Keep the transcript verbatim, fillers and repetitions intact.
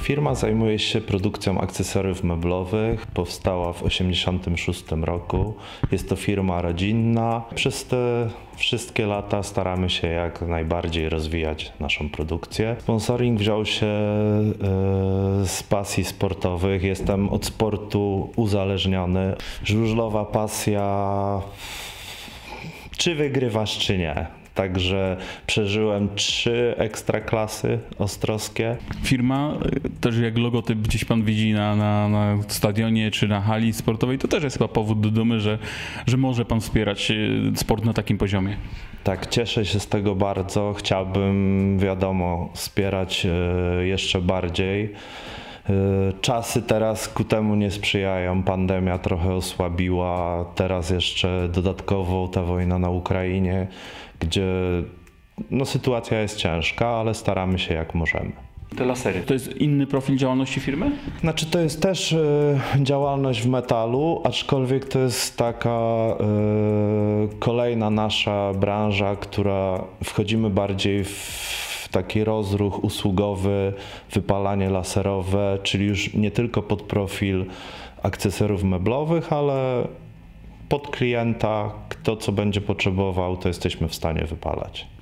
Firma zajmuje się produkcją akcesoriów meblowych. Powstała w tysiąc dziewięćset osiemdziesiątym szóstym roku. Jest to firma rodzinna. Przez te wszystkie lata staramy się jak najbardziej rozwijać naszą produkcję. Sponsoring wziął się z pasji sportowych. Jestem od sportu uzależniony. Żużlowa pasja, czy wygrywasz, czy nie. Także przeżyłem trzy ekstraklasy ostrowskie. Firma, też jak logotyp gdzieś pan widzi na, na, na stadionie czy na hali sportowej, to też jest chyba powód do dumy, że, że może pan wspierać sport na takim poziomie. Tak, cieszę się z tego bardzo. Chciałbym, wiadomo, wspierać jeszcze bardziej. Czasy teraz ku temu nie sprzyjają. Pandemia trochę osłabiła. Teraz jeszcze dodatkowo ta wojna na Ukrainie, gdzie no, sytuacja jest ciężka, ale staramy się jak możemy. Te lasery, to jest inny profil działalności firmy? Znaczy to jest też y, działalność w metalu, aczkolwiek to jest taka y, kolejna nasza branża, która wchodzimy bardziej w taki rozruch usługowy, wypalanie laserowe, czyli już nie tylko pod profil akcesoriów meblowych, ale pod klienta, kto co będzie potrzebował, to jesteśmy w stanie wypalać.